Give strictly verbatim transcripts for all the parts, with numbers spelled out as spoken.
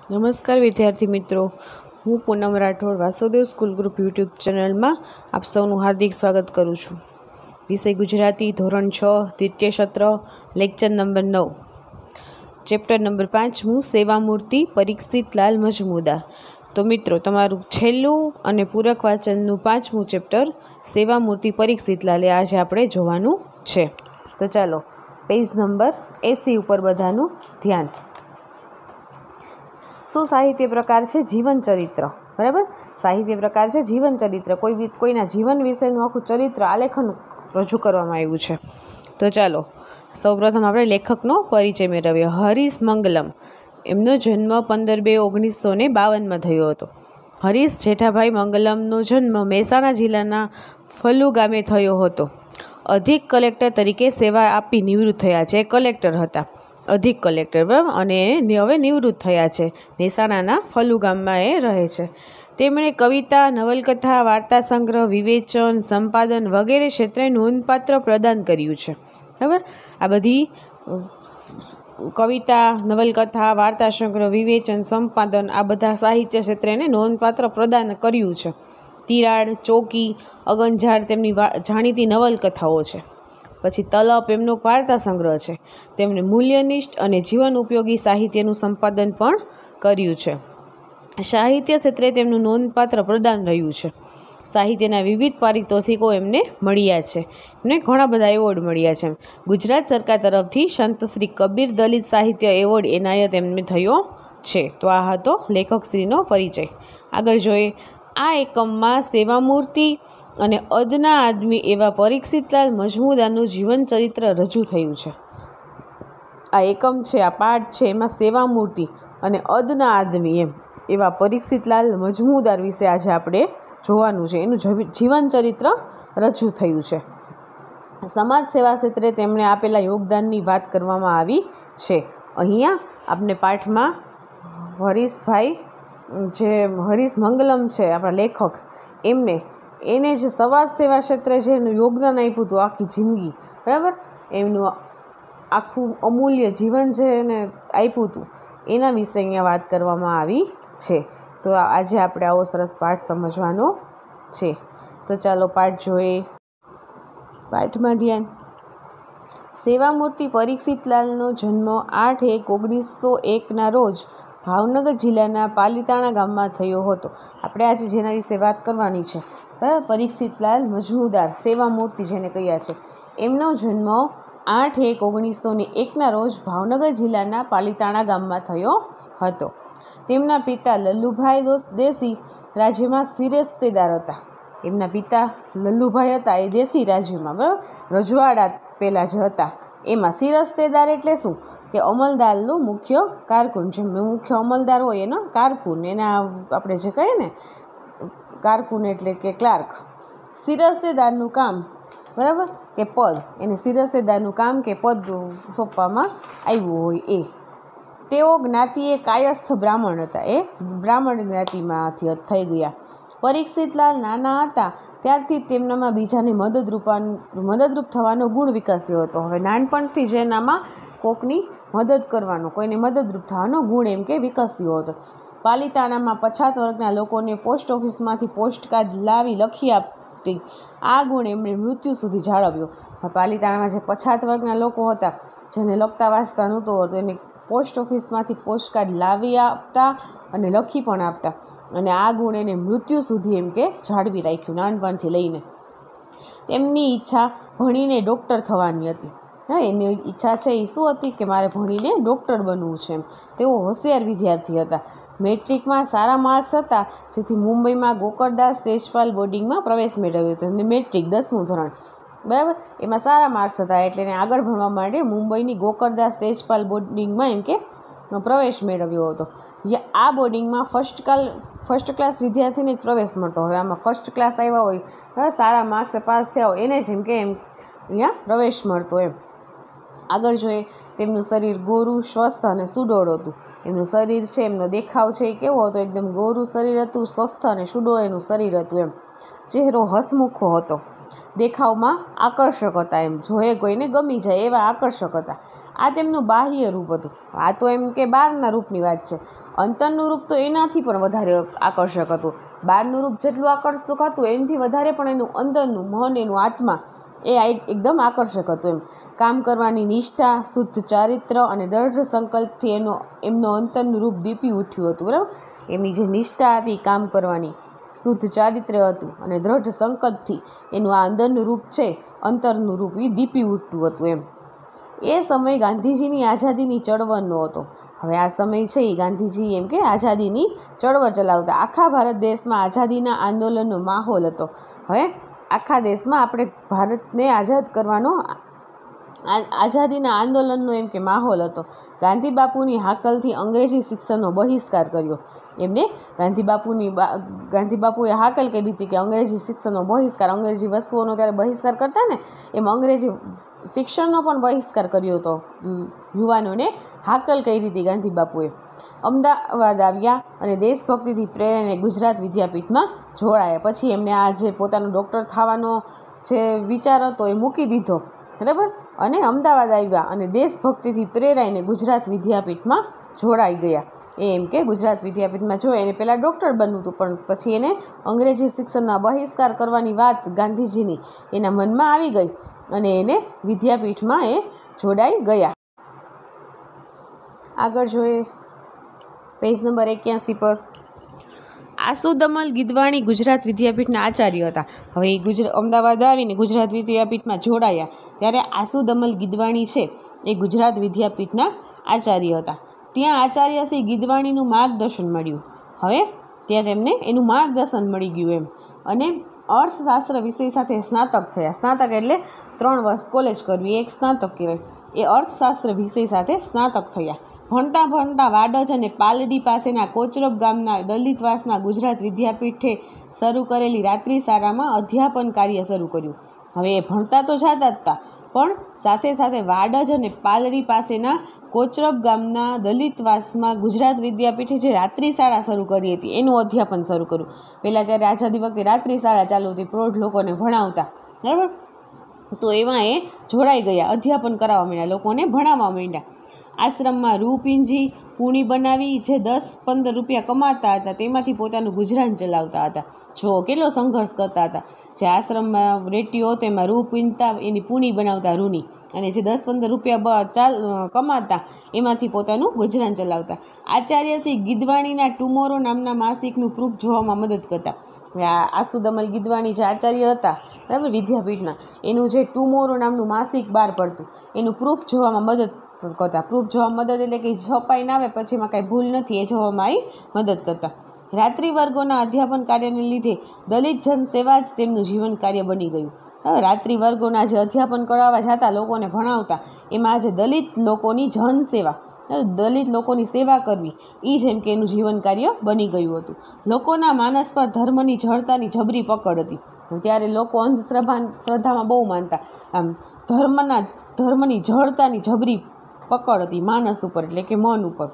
નમસ્કાર વિદ્યાર્થી મિત્રો, હું Poonam Rathod Vasudev school group YouTube ચેનલમાં આપ સૌનું હાર્દિક સ્વાગત કરું છું. વિષય ગુજરાતી, ધોરણ છ, દ્વિતીય સત્ર, લેક્ચર નંબર નવ, ચેપ્ટર નંબર પાંચમું, સેવામૂર્તિ પરીક્ષિતલાલ મજમુદાર. તો મિત્રો, તમારું છેલ્લું અને પૂરક વાંચનનું પાંચમું ચેપ્ટર સેવામૂર્તિ પરીક્ષિતલાલ એ આજે આપણે જોવાનું છે. તો ચાલો પેજ નંબર એંસી ઉપર બધાનું ધ્યાન. શું સાહિત્ય પ્રકાર છે? જીવન ચરિત્ર. બરાબર, સાહિત્ય પ્રકાર છે જીવન ચરિત્ર. કોઈ કોઈના જીવન વિશેનું આખું ચરિત્ર આલેખન રજૂ કરવામાં આવ્યું છે. તો ચાલો સૌપ્રથમ આપણે લેખકનો પરિચય મેળવીએ. હરીશ મંગલમ. એમનો જન્મ પંદર બે ઓગણીસો ને બાવનમાં થયો હતો. હરીશ જેઠાભાઈ મંગલમનો જન્મ મહેસાણા જિલ્લાના ફલ્લુ ગામે થયો હતો. અધિક કલેક્ટર તરીકે સેવા આપી નિવૃત્ત થયા છે. કલેક્ટર હતા, અધિક કલેક્ટર, બરાબર, અને હવે નિવૃત્ત થયા છે. મહેસાણાના ફલ્લુ ગામમાં એ રહે છે. તેમણે કવિતા, નવલકથા, વાર્તા સંગ્રહ, વિવેચન, સંપાદન વગેરે ક્ષેત્રે નોંધપાત્ર પ્રદાન કર્યું છે. બરાબર, આ બધી કવિતા, નવલકથા, વાર્તા સંગ્રહ, વિવેચન, સંપાદન આ બધા સાહિત્ય ક્ષેત્રે નોંધપાત્ર પ્રદાન કર્યું છે. તિરાડ, ચોકી, અગનઝાડ તેમની જાણીતી નવલકથાઓ છે. પછી તલપ એમનો વાર્તા સંગ્રહ છે. તેમણે મૂલ્યનિષ્ઠ અને જીવન ઉપયોગી સાહિત્યનું સંપાદન પણ કર્યું છે. સાહિત્ય ક્ષેત્રે તેમનું નોંધપાત્ર પ્રદાન રહ્યું છે. સાહિત્યના વિવિધ પારિતોષિકો એમને મળ્યા છે. એમને ઘણા બધા એવોર્ડ મળ્યા છે. ગુજરાત સરકાર તરફથી સંત શ્રી કબીર દલિત સાહિત્ય એવોર્ડ એનાયત એમને થયો છે. તો આ હતો લેખકશ્રીનો પરિચય. આગળ જોઈએ. આ એકમમાં સેવામૂર્તિ અને અદના આદમી એવા પરીક્ષિતલાલ મજમુદારનું જીવન ચરિત્ર રજૂ થયું છે. આ એકમ છે, આ પાઠ છે, એમાં સેવામૂર્તિ અને અદના આદમી એમ એવા પરીક્ષિતલાલ મજમુદાર વિશે આજે આપણે જોવાનું છે. એનું જીવન ચરિત્ર રજૂ થયું છે. સમાજ સેવા ક્ષેત્રે તેમણે આપેલા યોગદાનની વાત કરવામાં આવી છે. અહીંયા આપણે પાઠમાં હરીશભાઈ જે હરીશ મંગલમ છે આપણા લેખક, એમને એને જે સમાજ સેવા ક્ષેત્રે જે એનું યોગદાન આપ્યું હતું આખી જિંદગી, બરાબર, એમનું આખું અમૂલ્ય જીવન જે એને આપ્યું હતું એના વિશે અહીંયા વાત કરવામાં આવી છે. તો આજે આપણે આવો સરસ પાઠ સમજવાનો છે. તો ચાલો પાઠ જોઈએ. પાઠમાં ધ્યાન. સેવામૂર્તિ પરીક્ષિતલાલનો જન્મ આઠ એક ઓગણીસો એકના રોજ ભાવનગર જિલ્લાના પાલીતાણા ગામમાં થયો હતો. આપણે આજે જેના વિશે વાત કરવાની છે, બરાબર, પરીક્ષિતલાલ મજમુદાર, સેવામૂર્તિ જેને કહ્યા છે, એમનો જન્મ આઠ એક ઓગણીસો ને એકના રોજ ભાવનગર જિલ્લાના પાલીતાણા ગામમાં થયો હતો. તેમના પિતા લલ્લુભાઈ દેશી રાજ્યમાં સિરસ્તેદાર હતા. એમના પિતા લલ્લુભાઈ હતા એ દેશી રાજ્યમાં, બરાબર, રજવાડા પહેલાં જે હતા એમાં સિરસ્તેદાર એટલે શું કે અમલદારનું મુખ્ય કારકુન, જે મુખ્ય અમલદાર હોય એનો કારકુન, એના આપણે જે કહીએ ને કારકુન એટલે કે ક્લાર્ક. સિરસ્તેદારનું કામ, બરાબર, કે પદ, એને સિરસ્તેદારનું કામ કે પદ સોંપવામાં આવ્યું હોય એ. તેઓ જ્ઞાતિએ કાયસ્થ બ્રાહ્મણ હતા. એ બ્રાહ્મણ જ્ઞાતિમાંથી થઈ ગયા. પરીક્ષિતલાલ નાના હતા ત્યારથી તેમનામાં બીજાને મદદરૂપ મદદરૂપ થવાનો ગુણ વિકસ્યો હતો. હવે નાનપણથી જ એનામાં કોકની મદદ કરવાનો, કોઈને મદદરૂપ થવાનો ગુણ એમ કે વિકસ્યો હતો. પાલીતાણામાં પછાત વર્ગના લોકોને પોસ્ટ ઓફિસમાંથી પોસ્ટકાર્ડ લાવી લખી આપતી આ ગુણ એમણે મૃત્યુ સુધી જાળવ્યો. પાલીતાણામાં જે પછાત વર્ગના લોકો હતા, જેને લખતા વાંચતા નહોતું હોતું, એને પોસ્ટ ઓફિસમાંથી પોસ્ટકાર્ડ લાવી આપતા અને લખી પણ આપતા, અને આ ગુણ એને મૃત્યુ સુધી એમ કે જાળવી રાખ્યું નાનપણથી લઈને. તેમની ઈચ્છા ભણીને ડૉક્ટર થવાની હતી. હા, એની ઈચ્છા છે એ શું હતી કે મારે ભણીને ડૉક્ટર બનવું છે એમ. તેઓ હોશિયાર વિદ્યાર્થી હતા. મેટ્રિકમાં સારા માર્ક્સ હતા, જેથી મુંબઈમાં ગોકળદાસ તેજપાલ બોર્ડિંગમાં પ્રવેશ મેળવ્યો હતો. એમને મેટ્રિક દસમું ધોરણ, બરાબર, એમાં સારા માર્ક્સ હતા એટલે એને આગળ ભણવા માટે મુંબઈની ગોકળદાસ તેજપાલ બોર્ડિંગમાં એમ કે પ્રવેશ મેળવ્યો હતો. આ બોર્ડિંગમાં ફર્સ્ટ કાલ ફર્સ્ટ ક્લાસ વિદ્યાર્થીને જ પ્રવેશ મળતો. હવે આમાં ફર્સ્ટ ક્લાસ આવ્યા હોય, સારા માર્ક્સે પાસ થયા હોય, એને જ એમ કે એમ અહીંયા પ્રવેશ મળતો એમ. આગળ જોઈએ. તેમનું શરીર ગોરું, સ્વસ્થ અને સુડોળ હતું. એમનું શરીર છે, એમનો દેખાવ છે એ કેવો હતો? એકદમ ગોરું શરીર હતું, સ્વસ્થ અને સુડોળ એનું શરીર હતું એમ. ચહેરો હસમુખો હતો. દેખાવમાં આકર્ષક હતા, એમ જોએ કોઈને ગમી જાય એવા આકર્ષક હતા. આ તેમનું બાહ્ય રૂપ હતું. આ તો એમ કે બહારના રૂપની વાત છે. અંતરનું રૂપ તો એનાથી પણ વધારે આકર્ષક હતું. બહારનું રૂપ જેટલું આકર્ષક હતું એનાથી વધારે પણ એનું અંદરનું મન, એનું આત્મા એ એકદમ આકર્ષક હતું. એમ કામ કરવાની નિષ્ઠા, શુદ્ધ ચારિત્ર અને દૃઢ સંકલ્પથી એનો એમનો અંતરનું રૂપ દીપી ઉઠ્યું હતું. બરાબર, એમની જે નિષ્ઠા હતી કામ કરવાની, શુદ્ધ ચારિત્ર હતું અને દૃઢ સંકલ્પથી એનું આ અંદરનું રૂપ છે, અંતરનું રૂપ એ દીપી ઉઠતું હતું. એમ એ સમય ગાંધીજીની આઝાદીની ચળવળનો હતો. હવે આ સમય છે એ ગાંધીજી એમ કે આઝાદીની ચળવળ ચલાવતા. આખા ભારત દેશમાં આઝાદીના આંદોલનનો માહોલ હતો. હવે આખા દેશમાં આપણે ભારતને આઝાદ કરવાનો આઝાદીના આંદોલનનો એમ કે માહોલ હતો. ગાંધી બાપુની હાકલથી અંગ્રેજી શિક્ષણનો બહિષ્કાર કર્યો. એમને ગાંધી બાપુની ગાંધી બાપુએ હાકલ કરી હતી કે અંગ્રેજી શિક્ષણનો બહિષ્કાર, અંગ્રેજી વસ્તુઓનો ત્યારે બહિષ્કાર કરતા ને, એમ અંગ્રેજી શિક્ષણનો પણ બહિષ્કાર કર્યો હતો. યુવાનોને હાકલ કરી હતી ગાંધી બાપુએ. અમદાવાદ આવ્યા અને દેશભક્તિથી પ્રેરાઈને ગુજરાત વિદ્યાપીઠમાં જોડાયા. પછી એમને આ જે પોતાનો ડૉક્ટર થવાનો જે વિચાર હતો એ મૂકી દીધો. બરાબર, અને અમદાવાદ આવ્યા અને દેશભક્તિથી પ્રેરાઈને ગુજરાત વિદ્યાપીઠમાં જોડાઈ ગયા. એ એમ કે ગુજરાત વિદ્યાપીઠમાં જોઈ એને પહેલાં ડૉક્ટર બનવું હતું, પણ પછી એને અંગ્રેજી શિક્ષણના બહિષ્કાર કરવાની વાત ગાંધીજીની એના મનમાં આવી ગઈ અને એને વિદ્યાપીઠમાં એ જોડાઈ ગયા. આગળ જોઈએ પેજ નંબર એક્યાસી પર. આસુદમલ ગીદવાણી ગુજરાત વિદ્યાપીઠના આચાર્ય હતા. હવે એ ગુજરાત અમદાવાદ આવીને ગુજરાત વિદ્યાપીઠમાં જોડાયા ત્યારે આસુદમલ ગીદવાણી છે એ ગુજરાત વિદ્યાપીઠના આચાર્ય હતા. ત્યાં આચાર્ય શ્રી ગીદવાણીનું માર્ગદર્શન મળ્યું. હવે ત્યાં તેમને એનું માર્ગદર્શન મળી ગયું એમ. અને અર્થશાસ્ત્ર વિષય સાથે સ્નાતક થયા. સ્નાતક એટલે ત્રણ વર્ષ કોલેજ કરવી, એક સ્નાતક કહેવાય. એ અર્થશાસ્ત્ર વિષય સાથે સ્નાતક થયા. ભણતા ભણતા વાડજ અને પાલડી પાસેના કોચરબ ગામના દલિતવાસના ગુજરાત વિદ્યાપીઠે શરૂ કરેલી રાત્રિ શાળામાં અધ્યાપન કાર્ય શરૂ કર્યું. હવે એ ભણતા તો જતા જ હતા, પણ સાથે સાથે વાડજ અને પાલડી પાસેના કોચરબ ગામના દલિતવાસમાં ગુજરાત વિદ્યાપીઠે જે રાત્રિ શાળા શરૂ કરી હતી એનું અધ્યાપન શરૂ કર્યું. પહેલાં ત્યારે આઝાદી વખતે રાત્રિ શાળા ચાલુ હતી, પ્રૌઢ લોકોને ભણાવતા. બરાબર, તો એમાં એ જોડાઈ ગયા, અધ્યાપન કરાવવા માંડ્યા, લોકોને ભણાવવા માંડ્યા. આશ્રમમાં રૂ પીંજી પૂણી બનાવી જે દસ પંદર રૂપિયા કમાતા હતા તેમાંથી પોતાનું ગુજરાન ચલાવતા હતા. જો કેટલો સંઘર્ષ કરતા હતા. જે આશ્રમમાં રેટીઓ તેમાં રૂ પીંજતા, એની પૂણી બનાવતા રૂની, અને જે દસ પંદર રૂપિયા ચાલ કમાતા એમાંથી પોતાનું ગુજરાન ચલાવતા. આચાર્ય શ્રી ગીદવાણીના ટુમોરો નામના માસિકનું પ્રૂફ જોવામાં મદદ કરતા. આસુદમલ ગીદવાણી જે આચાર્ય હતા બરાબર વિદ્યાપીઠના, એનું જે ટુમોરો નામનું માસિક બહાર પડતું એનું પ્રૂફ જોવામાં મદદ કરતા. પ્રૂફ જોવા મદદ એટલે કે છપાઈ ના આવે પછી એમાં કાંઈ ભૂલ નથી એ જોવામાં આવી મદદ કરતા. રાત્રિ વર્ગોના અધ્યાપન કાર્યને લીધે દલિત જન સેવા જ તેમનું જીવન કાર્ય બની ગયું. રાત્રિ વર્ગોના જે અધ્યાપન કરાવવા જતા, લોકોને ભણાવતા, એમાં આજે દલિત લોકોની જન સેવા, દલિત લોકોની સેવા કરવી એ જેમ કે એનું જીવન કાર્ય બની ગયું હતું. લોકોના માનસ પર ધર્મની જડતાની જબરી પકડ હતી. ત્યારે લોકો અંધશ્રદ્ધા શ્રદ્ધામાં બહુ માનતા. આમ ધર્મના ધર્મની જડતાની જબરી પકડ હતી માનસ ઉપર, એટલે કે મન ઉપર.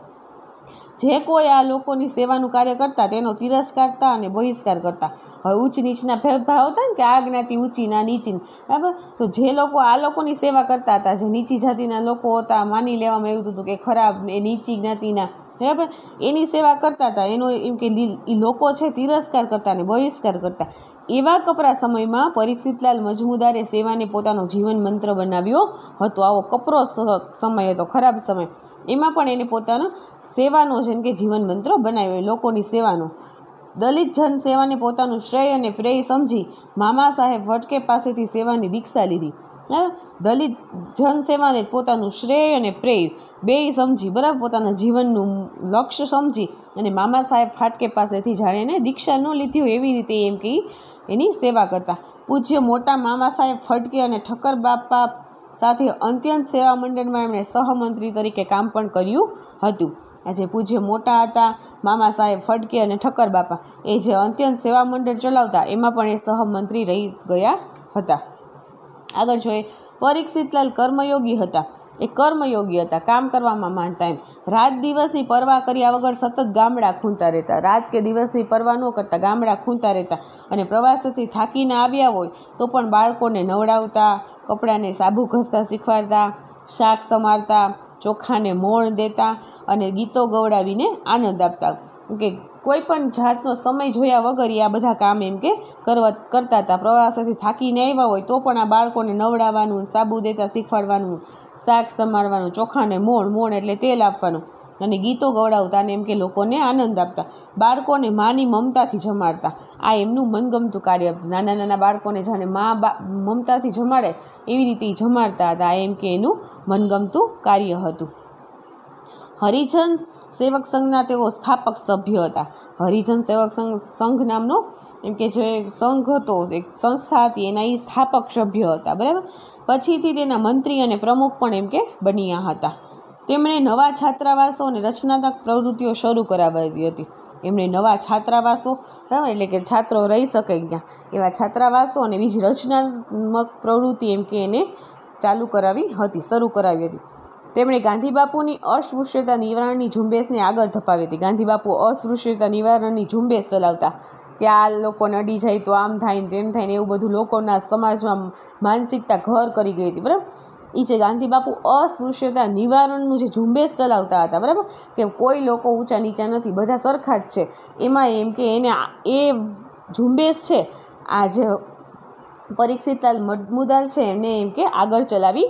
જે કોઈ આ લોકોની સેવાનું કાર્ય કરતા તેનો તિરસ્કારતા અને બહિષ્કાર કરતા. હવે ઉચ્ચ નીચના ભેદભાવ હતા ને કે આ જ્ઞાતિ ઊંચી ના નીચી, બરાબર. તો જે લોકો આ લોકોની સેવા કરતા હતા, જે નીચી જાતિના લોકો હતા, માની લેવામાં એવું હતું કે ખરાબ એ નીચી જ્ઞાતિના, બરાબર, એની સેવા કરતા હતા, એનો એમ કે એ લોકો છે તિરસ્કાર કરતા અને બહિષ્કાર કરતા. એવા કપરા સમયમાં પરીક્ષિતલાલ મજમુદારે સેવાને પોતાનો જીવન મંત્ર બનાવ્યો હતો. આવો કપરો સમય હતો, ખરાબ સમય, એમાં પણ એને પોતાનો સેવાનો જેમ કે જીવન મંત્ર બનાવ્યો, લોકોની સેવાનો. દલિત જન સેવાને પોતાનું શ્રેય અને પ્રેય સમજી મામા સાહેબ વટકે પાસેથી સેવાની દીક્ષા લીધી. દલિત જન સેવાને પોતાનું શ્રેય અને પ્રેય બે સમજી, બરાબર, પોતાના જીવનનું લક્ષ્ય સમજી અને મામા સાહેબ ફાટકે પાસેથી જાણે એને દીક્ષા ન લીધી હોય એવી રીતે એમ કે એની સેવા કરતા. પૂજ્ય મોટા મામા સાહેબ ફટકે અને ઠક્કર બાપા સાથે અત્યંત સેવા મંડળમાં એમણે સહમંત્રી તરીકે કામ પણ કર્યું હતું. આ જે પૂજ્ય મોટા હતા મામા સાહેબ ફટકે અને ઠક્કર બાપા, એ જે અત્યંત સેવા મંડળ ચલાવતા એમાં પણ એ સહમંત્રી રહી ગયા હતા. આગળ જોઈએ, પરીક્ષિતલાલ કર્મયોગી હતા. એ કર્મયોગી હતા, કામ કરવામાં માનતા. એમ રાત દિવસની પરવા કર્યા વગર સતત ગામડા ખૂંદતા રહેતા, રાત કે દિવસની પરવા ન કરતા ગામડા ખૂંદતા રહેતા. અને પ્રવાસથી થાકીને આવ્યા હોય તો પણ બાળકોને નવડાવતા, કપડાને સાબુ ઘસતા શીખવાડતા, શાક સમારતા, ચોખાને મોણ દેતા અને ગીતો ગવડાવીને આનંદ આપતા. કે કોઈ પણ જાતનો સમય જોયા વગર આ બધા કામ એમ કે કરવા કરતા હતા. પ્રવાસથી થાકીને આવ્યા હોય તો પણ આ બાળકોને નવડાવવાનું, સાબુ દેતા શીખવાડવાનું, શાક સમારવાનું, ચોખાને મોણ, મોણ એટલે તેલ આપવાનું અને ગીતો ગવડાવતા અને એમ કે લોકોને આનંદ આપતા. બાળકોને માની મમતાથી જમાડતા, આ એમનું મનગમતું કાર્ય. નાના નાના બાળકોને જાણે મા બા મમતાથી જમાડે એવી રીતે જમાડતા હતા. આ એમ કે એનું મનગમતું કાર્ય હતું. હરિજન સેવક સંઘના તેઓ સ્થાપક સભ્ય હતા. હરિજન સેવક સંઘ સંઘ નામનો એમ કે જે સંઘ હતો, એક સંસ્થા હતી, એના એ સ્થાપક સભ્ય હતા. બરાબર. પછીથી તેના મંત્રી અને પ્રમુખ પણ એમ કે બન્યા હતા. તેમણે નવા છાત્રાવાસો અને રચનાત્મક પ્રવૃત્તિઓ શરૂ કરાવી હતી. એમણે નવા છાત્રાવાસો, બરાબર, એટલે કે છાત્રો રહી શકે ત્યાં એવા છાત્રાવાસો અને બીજી રચનાત્મક પ્રવૃત્તિ એમ કે એને ચાલુ કરાવી હતી, શરૂ કરાવી હતી. તેમણે ગાંધીબાપુની અસ્પૃશ્યતા નિવારણની ઝુંબેશને આગળ ધપાવી હતી. ગાંધીબાપુ અસ્પૃશ્યતા નિવારણની ઝુંબેશ ચલાવતા કે આ લોકોને અડી જાય તો આમ થાય ને તેમ થાય ને એવું બધું લોકોના સમાજમાં માનસિકતા ઘર કરી ગઈ હતી. બરાબર. એ છે ગાંધીબાપુ અસ્પૃશ્યતા નિવારણનું જે ઝુંબેશ ચલાવતા હતા. બરાબર, કે કોઈ લોકો ઊંચા નીચા નથી, બધા સરખા જ છે. એમાં એમ કે એને એ ઝુંબેશ છે આ જે પરીક્ષિતલાલ મજમુદાર છે એમને એમ કે આગળ ચલાવી.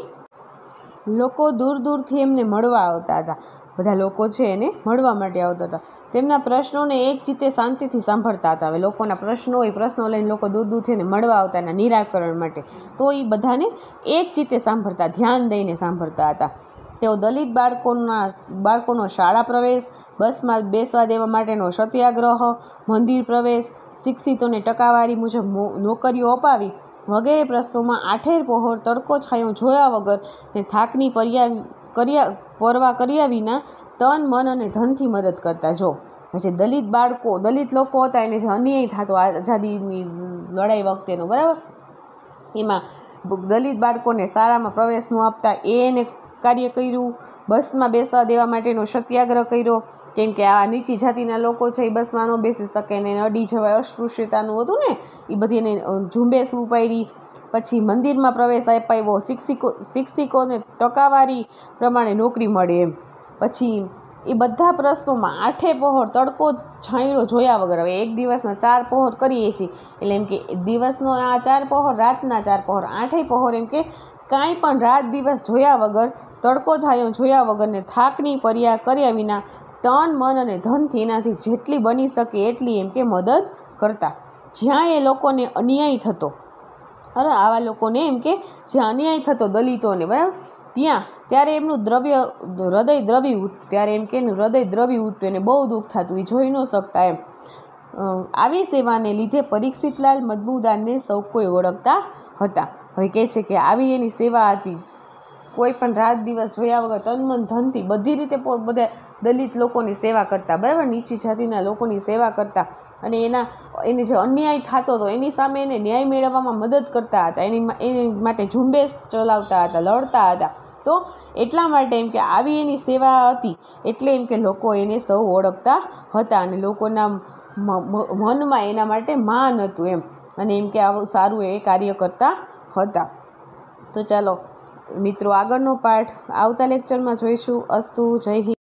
લોકો દૂર દૂરથી એમને મળવા આવતા હતા. બધા લોકો છે એને મળવા માટે આવતા હતા. તેમના પ્રશ્નોને એક ચિત્તે શાંતિથી સાંભળતા હતા. હવે લોકોના પ્રશ્નો હોય, પ્રશ્નો લઈને લોકો દૂર દૂરથી એને મળવા આવતા એના નિરાકરણ માટે. તો એ બધાને એક ચિત્તે સાંભળતા, ધ્યાન દઈને સાંભળતા હતા. તેઓ દલિત બાળકોના બાળકોનો શાળા પ્રવેશ, બસમાં બેસવા દેવા માટેનો સત્યાગ્રહ, મંદિર પ્રવેશ, શિક્ષિતોને ટકાવારી મુજબ નોકરીઓ અપાવી વગેરે પ્રશ્નોમાં આઠેર પહોર તડકો છાંયો જોયા વગર ને થાકની પર્યા કર્યા પરવા કર્યા વિના તન, મન અને ધનથી મદદ કરતા. જો જે દલિત બાળકો, દલિત લોકો હતા એને જે અન્યાય થતો આઝાદીની લડાઈ વખતેનો, બરાબર, એમાં દલિત બાળકોને શાળામાં પ્રવેશ ન આપતા એ એને કાર્ય કર્યું. બસમાં બેસવા દેવા માટેનો સત્યાગ્રહ કર્યો, કેમ કે આ નીચી જાતિના લોકો છે એ બસમાં ન બેસી શકે ને અડી જવાય, અસ્પૃશ્યતાનું હતું ને એ બધી એને ઝુંબેશ ઉપાડી. પછી મંદિરમાં પ્રવેશ અપાવ્યો, શિક્ષિકો શિક્ષિકોને ટકાવારી પ્રમાણે નોકરી મળે એમ. પછી એ બધા પ્રશ્નોમાં આઠે પહોર તડકો છાંયડો જોયા વગર, હવે એક દિવસના ચાર પહોર કરીએ છીએ એટલે એમ કે દિવસનો આ ચાર પહોર, રાતના ચાર પહોર, આઠેય પહોર એમ કે કાંઈ પણ રાત દિવસ જોયા વગર, તડકો છાંયો જોયા વગર ને થાકની પર્યા કર્યા વિના તન, મન અને ધનથી એનાથી જેટલી બની શકે એટલી એમ કે મદદ કરતા. જ્યાં એ લોકોને અન્યાય થતો, અરે આવા લોકોને એમ કે જ્યાં અન્યાય થતો દલિતોને, બરાબર, ત્યાં ત્યારે એમનું દ્રવ્ય હૃદય દ્રવી ઉઠતું. ત્યારે એમ કે એનું હૃદય દ્રવી ઉઠતું, એને બહુ દુઃખ થતું, એ જોઈ ન શકતા એમ. આવી સેવાને લીધે પરીક્ષિતલાલ મજમુદારને સૌ કોઈ ઓળખતા હતા. હવે કહે છે કે આવી એની સેવા હતી, કોઈ પણ રાત દિવસ જોયા વગર તન, મન, ધનથી બધી રીતે બધા દલિત લોકોની સેવા કરતા. બરાબર, નીચી જાતિના લોકોની સેવા કરતા અને એના એને જે અન્યાય થતો હતો એની સામે એને ન્યાય મેળવવામાં મદદ કરતા હતા. એની એની માટે ઝુંબેશ ચલાવતા હતા, લડતા હતા. તો એટલા માટે એમ કે આવી એની સેવા હતી એટલે એમ કે લોકો એને સૌ ઓળખતા હતા અને લોકોના મનમાં એના માટે માન હતું એમ. અને એમ કે આવું સારું એ કાર્ય કરતા હતા. તો ચાલો મિત્રો, આગળનો પાઠ આવતા લેક્ચરમાં જોઈશું. અસ્તુ. જય હિન્દ.